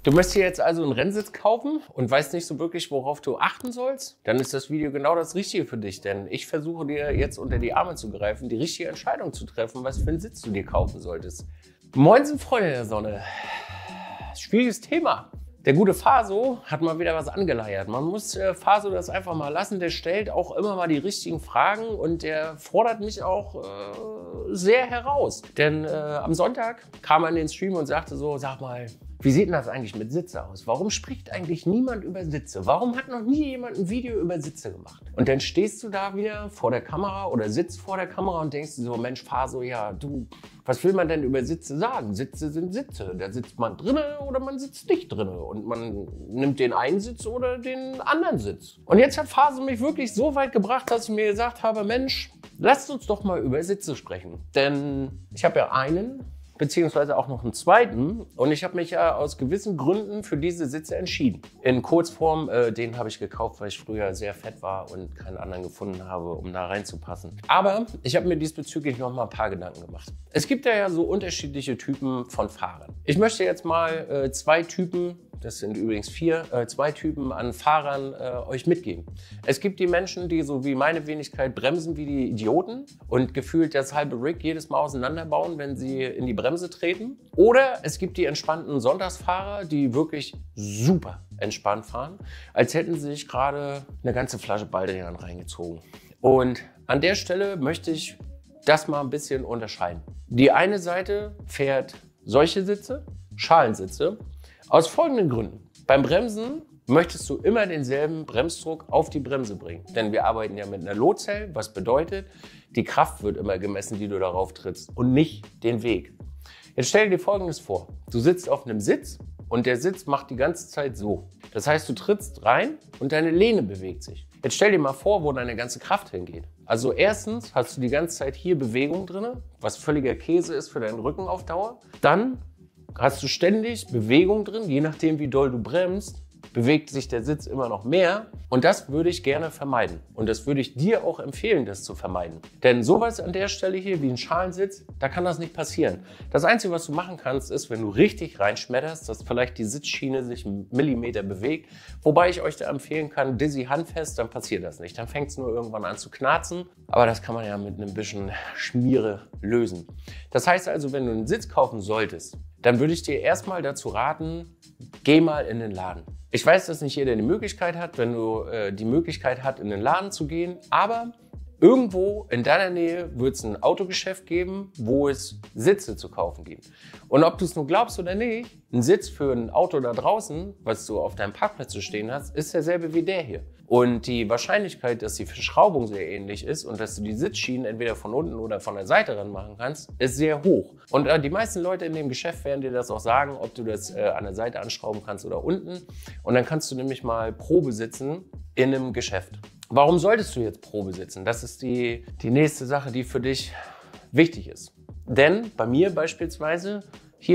Du möchtest dir jetzt also einen Rennsitz kaufen und weißt nicht so wirklich, worauf du achten sollst? Dann ist das Video genau das Richtige für dich, denn ich versuche dir jetzt unter die Arme zu greifen, die richtige Entscheidung zu treffen, was für einen Sitz du dir kaufen solltest. Moinsen, Freunde der Sonne. Schwieriges Thema. Der gute Faso hat mal wieder was angeleiert. Man muss Faso das einfach mal lassen. Der stellt auch immer mal die richtigen Fragen und der fordert mich auch sehr heraus. Denn am Sonntag kam er in den Stream und sagte so, sag mal, wie sieht denn das eigentlich mit Sitze aus? Warum spricht eigentlich niemand über Sitze? Warum hat noch nie jemand ein Video über Sitze gemacht? Und dann stehst du da wieder vor der Kamera oder sitzt vor der Kamera und denkst dir so, Mensch, Faso, ja, du, was will man denn über Sitze sagen? Sitze sind Sitze. Da sitzt man drinne oder man sitzt nicht drinne. Und man nimmt den einen Sitz oder den anderen Sitz. Und jetzt hat Faso mich wirklich so weit gebracht, dass ich mir gesagt habe, Mensch, lasst uns doch mal über Sitze sprechen. Denn ich habe ja einen, beziehungsweise auch noch einen zweiten. Und ich habe mich ja aus gewissen Gründen für diese Sitze entschieden. In Kurzform, den habe ich gekauft, weil ich früher sehr fett war und keinen anderen gefunden habe, um da reinzupassen. Aber ich habe mir diesbezüglich noch mal ein paar Gedanken gemacht. Es gibt ja so unterschiedliche Typen von Fahrern. Ich möchte jetzt mal zwei Typen, das sind übrigens zwei Typen an Fahrern euch mitgeben. Es gibt die Menschen, die so wie meine Wenigkeit bremsen wie die Idioten und gefühlt das halbe Rig jedes Mal auseinanderbauen, wenn sie in die Bremse treten. Oder es gibt die entspannten Sonntagsfahrer, die wirklich super entspannt fahren, als hätten sie sich gerade eine ganze Flasche Baldrian reingezogen. Und an der Stelle möchte ich das mal ein bisschen unterscheiden. Die eine Seite fährt solche Sitze, Schalensitze, aus folgenden Gründen. Beim Bremsen möchtest du immer denselben Bremsdruck auf die Bremse bringen. Denn wir arbeiten ja mit einer Lotzell, was bedeutet, die Kraft wird immer gemessen, die du darauf trittst und nicht den Weg. Jetzt stell dir Folgendes vor. Du sitzt auf einem Sitz und der Sitz macht die ganze Zeit so. Das heißt, du trittst rein und deine Lehne bewegt sich. Jetzt stell dir mal vor, wo deine ganze Kraft hingeht. Also erstens hast du die ganze Zeit hier Bewegung drin, was völliger Käse ist für deinen Rücken auf Dauer. Dann hast du ständig Bewegung drin, je nachdem wie doll du bremst, bewegt sich der Sitz immer noch mehr. Und das würde ich gerne vermeiden. Und das würde ich dir auch empfehlen, das zu vermeiden. Denn sowas an der Stelle hier wie ein Schalensitz, da kann das nicht passieren. Das Einzige, was du machen kannst, ist, wenn du richtig reinschmetterst, dass vielleicht die Sitzschiene sich einen Millimeter bewegt. Wobei ich euch da empfehlen kann, Dizzy handfest, dann passiert das nicht. Dann fängt es nur irgendwann an zu knarzen. Aber das kann man ja mit einem bisschen Schmiere lösen. Das heißt also, wenn du einen Sitz kaufen solltest, dann würde ich dir erstmal dazu raten, geh mal in den Laden. Ich weiß, dass nicht jeder die Möglichkeit hat, wenn du die Möglichkeit hast, in den Laden zu gehen, aber irgendwo in deiner Nähe wird es ein Autogeschäft geben, wo es Sitze zu kaufen gibt. Und ob du es nur glaubst oder nicht, ein Sitz für ein Auto da draußen, was du auf deinem Parkplatz zu stehen hast, ist derselbe wie der hier. Und die Wahrscheinlichkeit, dass die Verschraubung sehr ähnlich ist und dass du die Sitzschienen entweder von unten oder von der Seite ran machen kannst, ist sehr hoch. Und die meisten Leute in dem Geschäft werden dir das auch sagen, ob du das an der Seite anschrauben kannst oder unten. Und dann kannst du nämlich mal Probe sitzen in einem Geschäft. Warum solltest du jetzt Probe sitzen? Das ist die nächste Sache, die für dich wichtig ist. Denn bei mir beispielsweise, hier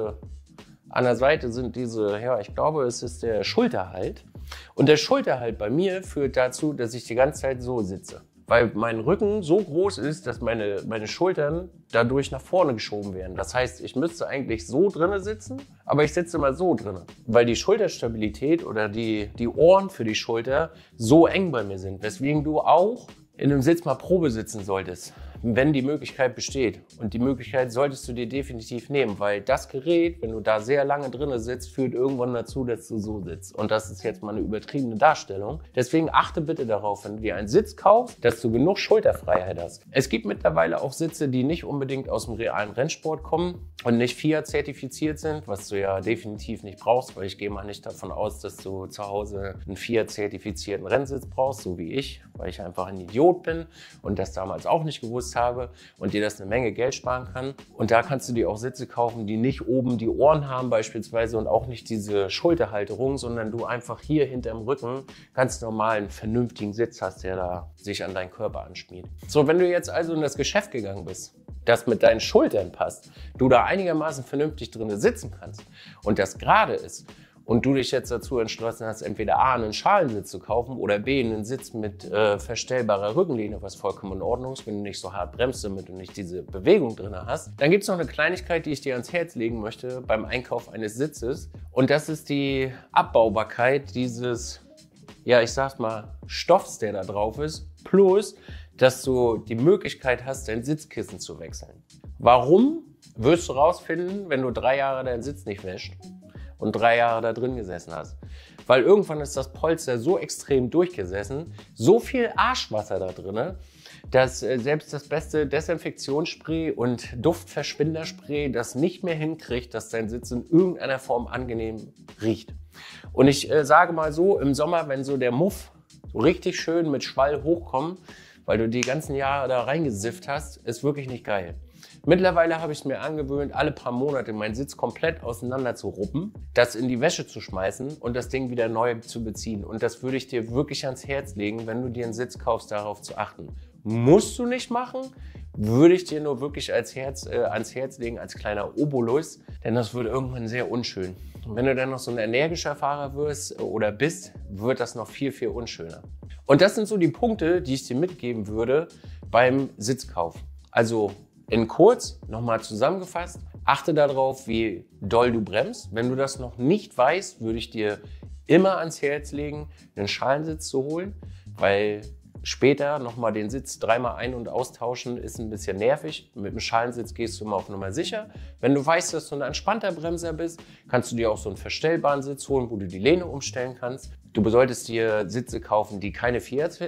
an der Seite sind diese, ja, ich glaube, es ist der Schulterhalt. Und der Schulterhalt bei mir führt dazu, dass ich die ganze Zeit so sitze. Weil mein Rücken so groß ist, dass meine Schultern dadurch nach vorne geschoben werden. Das heißt, ich müsste eigentlich so drinne sitzen, aber ich sitze immer so drinne. Weil die Schulterstabilität oder die Ohren für die Schulter so eng bei mir sind. Weswegen du auch in einem Sitz mal Probe sitzen solltest, wenn die Möglichkeit besteht. Und die Möglichkeit solltest du dir definitiv nehmen, weil das Gerät, wenn du da sehr lange drin sitzt, führt irgendwann dazu, dass du so sitzt. Und das ist jetzt mal eine übertriebene Darstellung. Deswegen achte bitte darauf, wenn du dir einen Sitz kaufst, dass du genug Schulterfreiheit hast. Es gibt mittlerweile auch Sitze, die nicht unbedingt aus dem realen Rennsport kommen und nicht FIA zertifiziert sind, was du ja definitiv nicht brauchst, weil ich gehe mal nicht davon aus, dass du zu Hause einen FIA zertifizierten Rennsitz brauchst, so wie ich, weil ich einfach ein Idiot bin und das damals auch nicht gewusst habe und dir das eine Menge Geld sparen kann. Und da kannst du dir auch Sitze kaufen, die nicht oben die Ohren haben beispielsweise und auch nicht diese Schulterhalterung, sondern du einfach hier hinterm Rücken ganz normal einen vernünftigen Sitz hast, der da sich an deinen Körper anschmiegt. So, wenn du jetzt also in das Geschäft gegangen bist, das mit deinen Schultern passt, du da einigermaßen vernünftig drin sitzen kannst und das gerade ist und du dich jetzt dazu entschlossen hast, entweder A, einen Schalensitz zu kaufen oder B, einen Sitz mit verstellbarer Rückenlehne, was vollkommen in Ordnung ist, wenn du nicht so hart bremst, damit du nicht diese Bewegung drin hast. Dann gibt es noch eine Kleinigkeit, die ich dir ans Herz legen möchte beim Einkauf eines Sitzes, und das ist die Abbaubarkeit dieses, ja, ich sag's mal, Stoffs, der da drauf ist, plus, dass du die Möglichkeit hast, dein Sitzkissen zu wechseln. Warum? Wirst du rausfinden, wenn du 3 Jahre deinen Sitz nicht wäschst und 3 Jahre da drin gesessen hast. Weil irgendwann ist das Polster so extrem durchgesessen, so viel Arschwasser da drin, dass selbst das beste Desinfektionsspray und Duftverschwinderspray das nicht mehr hinkriegt, dass dein Sitz in irgendeiner Form angenehm riecht. Und ich sage mal so, im Sommer, wenn so der Muff so richtig schön mit Schwall hochkommt, weil du die ganzen Jahre da reingesifft hast, ist wirklich nicht geil. Mittlerweile habe ich es mir angewöhnt, alle paar Monate meinen Sitz komplett auseinander zu ruppen, das in die Wäsche zu schmeißen und das Ding wieder neu zu beziehen. Und das würde ich dir wirklich ans Herz legen, wenn du dir einen Sitz kaufst, darauf zu achten. Musst du nicht machen, würde ich dir nur wirklich ans Herz legen, als kleiner Obolus, denn das wird irgendwann sehr unschön. Und wenn du dann noch so ein energischer Fahrer wirst oder bist, wird das noch viel, viel unschöner. Und das sind so die Punkte, die ich dir mitgeben würde beim Sitzkauf. Also in kurz, nochmal zusammengefasst, achte darauf, wie doll du bremst. Wenn du das noch nicht weißt, würde ich dir immer ans Herz legen, einen Schalensitz zu holen, weil später nochmal den Sitz 3-mal ein- und austauschen ist ein bisschen nervig. Mit dem Schalensitz gehst du immer auf Nummer sicher. Wenn du weißt, dass du ein entspannter Bremser bist, kannst du dir auch so einen verstellbaren Sitz holen, wo du die Lehne umstellen kannst. Du solltest dir Sitze kaufen, die keine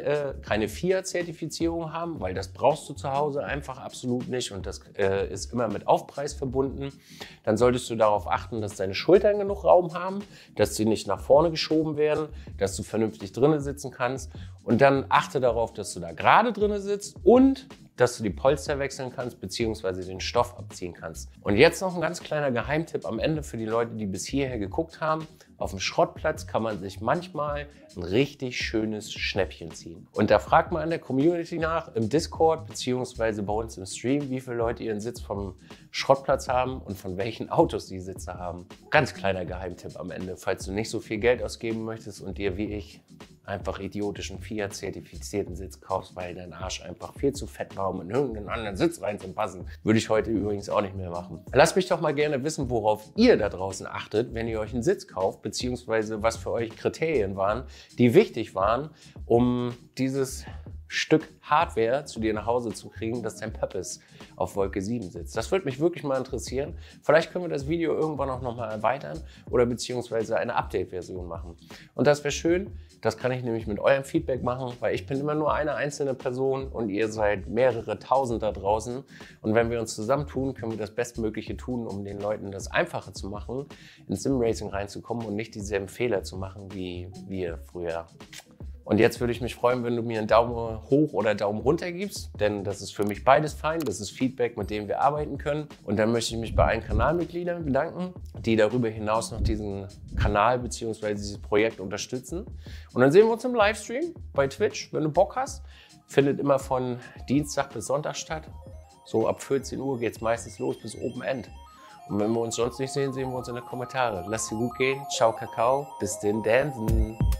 FIA-Zertifizierung haben, weil das brauchst du zu Hause einfach absolut nicht und das ist immer mit Aufpreis verbunden. Dann solltest du darauf achten, dass deine Schultern genug Raum haben, dass sie nicht nach vorne geschoben werden, dass du vernünftig drinnen sitzen kannst, und dann achte darauf, dass du da gerade drinnen sitzt und dass du die Polster wechseln kannst bzw. den Stoff abziehen kannst. Und jetzt noch ein ganz kleiner Geheimtipp am Ende für die Leute, die bis hierher geguckt haben. Auf dem Schrottplatz kann man sich manchmal ein richtig schönes Schnäppchen ziehen. Und da fragt man in der Community nach, im Discord bzw. bei uns im Stream, wie viele Leute ihren Sitz vom Schrottplatz haben und von welchen Autos die Sitze haben. Ganz kleiner Geheimtipp am Ende, falls du nicht so viel Geld ausgeben möchtest und dir wie ich einfach idiotischen Fiat-zertifizierten Sitz kaufst, weil dein Arsch einfach viel zu fett war, um in irgendeinen anderen Sitz reinzupassen. Würde ich heute übrigens auch nicht mehr machen. Lasst mich doch mal gerne wissen, worauf ihr da draußen achtet, wenn ihr euch einen Sitz kauft, beziehungsweise was für euch Kriterien waren, die wichtig waren, um dieses Stück Hardware zu dir nach Hause zu kriegen, dass dein Pöppes auf Wolke 7 sitzt. Das würde mich wirklich mal interessieren. Vielleicht können wir das Video irgendwann auch nochmal erweitern oder beziehungsweise eine Update-Version machen. Und das wäre schön. Das kann ich nämlich mit eurem Feedback machen, weil ich bin immer nur eine einzelne Person und ihr seid mehrere Tausend da draußen. Und wenn wir uns zusammentun, können wir das Bestmögliche tun, um den Leuten das einfacher zu machen, ins Sim-Racing reinzukommen und nicht dieselben Fehler zu machen wie wir früher. Und jetzt würde ich mich freuen, wenn du mir einen Daumen hoch oder Daumen runter gibst, denn das ist für mich beides fein. Das ist Feedback, mit dem wir arbeiten können. Und dann möchte ich mich bei allen Kanalmitgliedern bedanken, die darüber hinaus noch diesen Kanal bzw. dieses Projekt unterstützen. Und dann sehen wir uns im Livestream bei Twitch, wenn du Bock hast. Findet immer von Dienstag bis Sonntag statt. So ab 14 Uhr geht es meistens los bis Open End. Und wenn wir uns sonst nicht sehen, sehen wir uns in den Kommentaren. Lass dir gut gehen. Ciao, Kakao. Bis den Dansen.